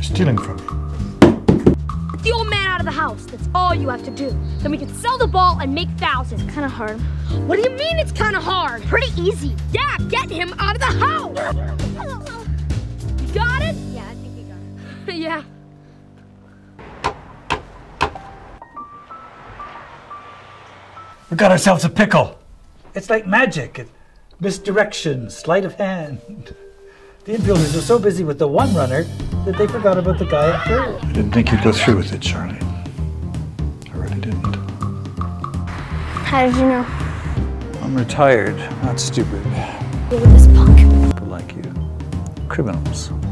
stealing from me. Get the old man out of the house. That's all you have to do. Then we can sell the ball and make thousands. It's kind of hard. What do you mean it's kind of hard? Pretty easy. Yeah, get him out of the house. You got it? Yeah, I think you got it. Yeah. We got ourselves a pickle. It's like magic. Misdirection, sleight of hand. The infielders were so busy with the one runner that they forgot about the guy at third. I didn't think you'd go through with it, Charlie. I really didn't. How did you know? I'm retired, not stupid. You're with this punk. People like you. Criminals.